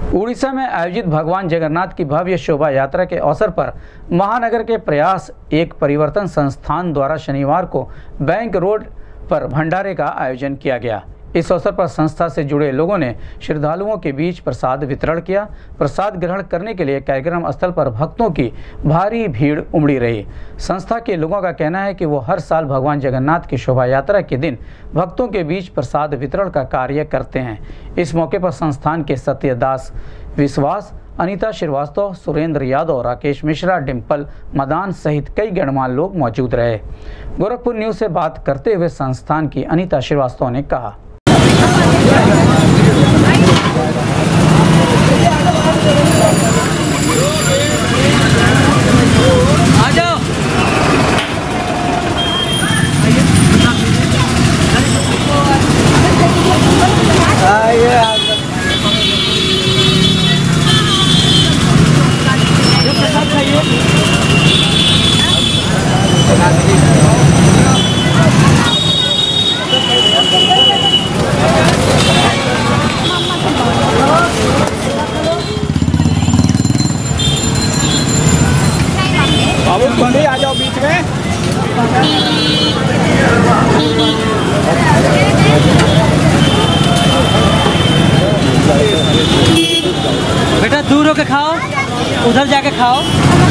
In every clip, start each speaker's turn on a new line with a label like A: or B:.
A: उड़ीसा में आयोजित भगवान जगन्नाथ की भव्य शोभा यात्रा के अवसर पर महानगर के प्रयास एक परिवर्तन संस्थान द्वारा शनिवार को बैंक रोड पर भंडारे का आयोजन किया गया। इस अवसर पर संस्था से जुड़े लोगों ने श्रद्धालुओं के बीच प्रसाद वितरण किया। प्रसाद ग्रहण करने के लिए कार्यक्रम स्थल पर भक्तों की भारी भीड़ उमड़ी रही। संस्था के लोगों का कहना है कि वो हर साल भगवान जगन्नाथ की शोभा यात्रा के दिन भक्तों के बीच प्रसाद वितरण का कार्य करते हैं। इस मौके पर संस्थान के सत्यदास विश्वास, अनीता श्रीवास्तव, सुरेंद्र यादव, राकेश मिश्रा, डिम्पल मदान सहित कई गणमान्य लोग मौजूद रहे। गोरखपुर न्यूज से बात करते हुए संस्थान की अनीता श्रीवास्तव ने कहा,
B: बाबू आ जाओ बीच में।
C: बेटा दूर होके खाओ, उधर जाके खाओ।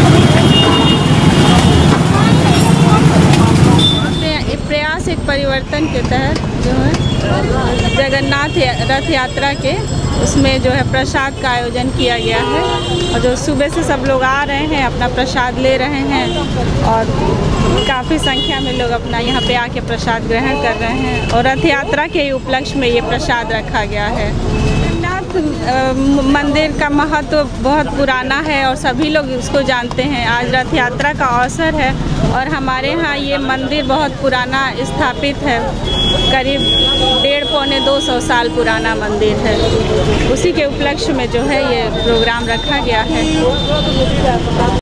D: प्रयास एक परिवर्तन के तहत जो है जगन्नाथ रथ यात्रा के उसमें जो है प्रसाद का आयोजन किया गया है और जो सुबह से सब लोग आ रहे हैं, अपना प्रसाद ले रहे हैं और काफ़ी संख्या में लोग अपना यहाँ पे आके प्रसाद ग्रहण कर रहे हैं और रथ यात्रा के उपलक्ष्य में ये प्रसाद रखा गया है। जगन्नाथ मंदिर का महत्व बहुत पुराना है और सभी लोग उसको जानते हैं। आज रथ यात्रा का अवसर है और हमारे यहाँ ये मंदिर बहुत पुराना स्थापित है, करीब 150-200 साल पुराना मंदिर है। उसी के उपलक्ष्य में जो है ये प्रोग्राम रखा गया है।